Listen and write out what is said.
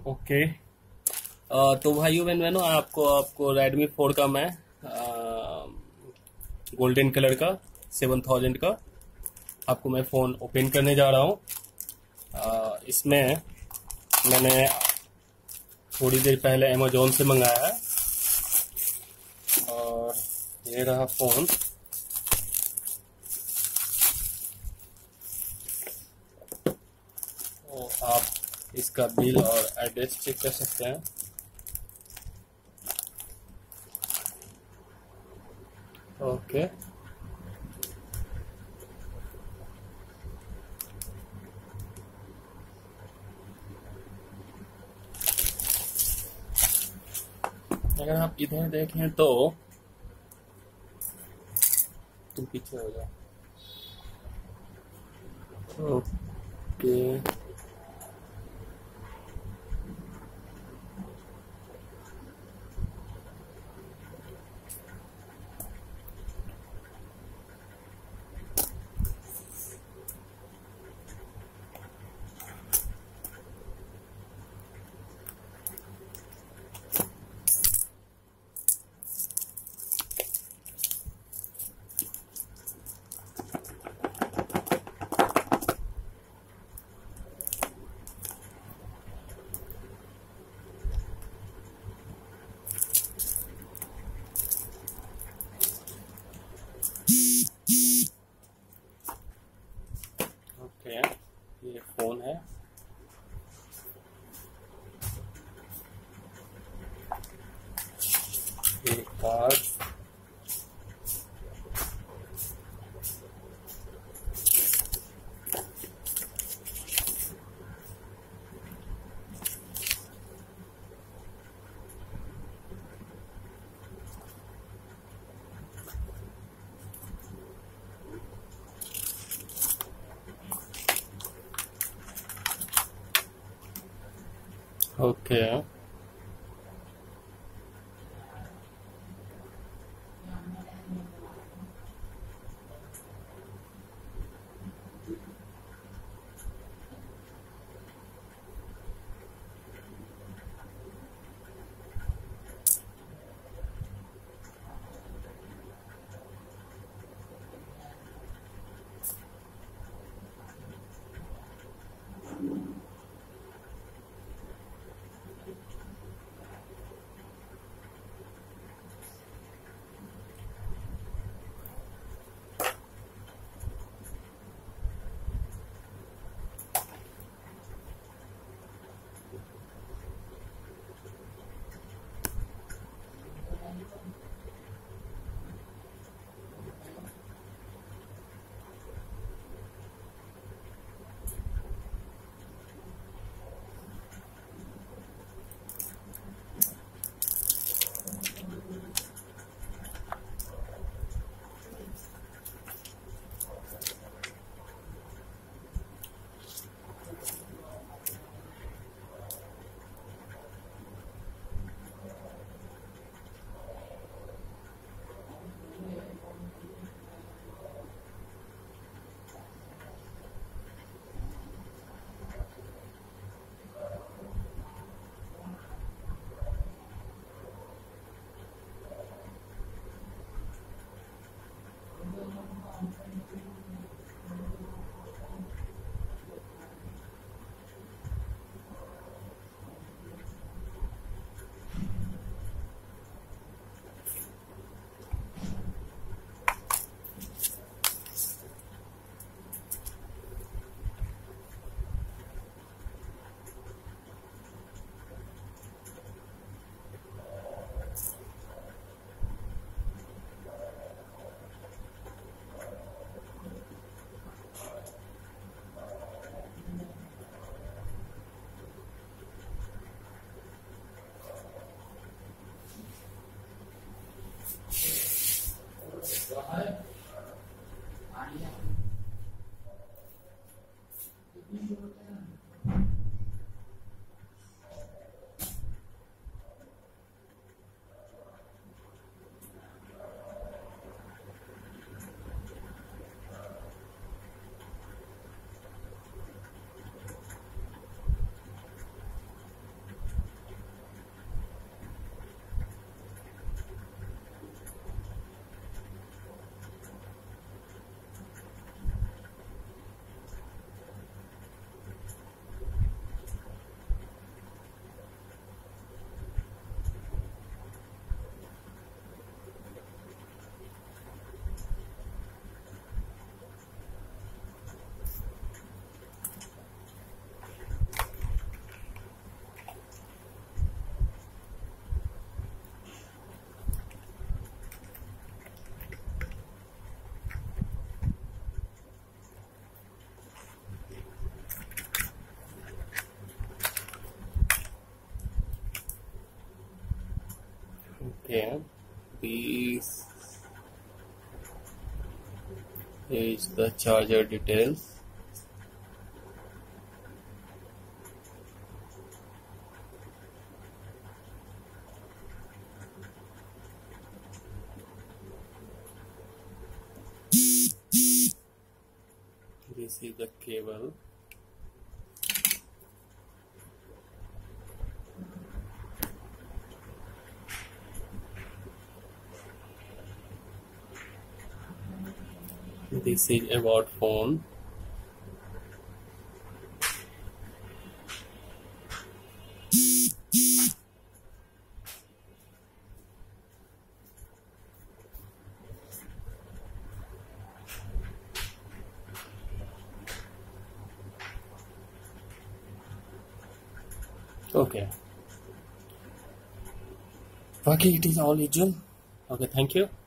Okay. तो भाइयों बहनों, आपको आपको रेडमी 4 का मैं गोल्डन कलर का 7000 का आपको मैं फ़ोन ओपन करने जा रहा हूँ। इसमें मैंने थोड़ी देर पहले अमेजोन से मंगाया है और ये रहा फ़ोन। तो आप इसका बिल और एड्रेस चेक कर सकते हैं। ओके। अगर आप इधर देखें तो तुम पीछे हो जाओ। ओके। ओके, ये फ़ोन है। ये card. Okay. Okay, this is the charger details. This is the cable. This is about phone. Okay. Okay, it is all usual. Okay, thank you.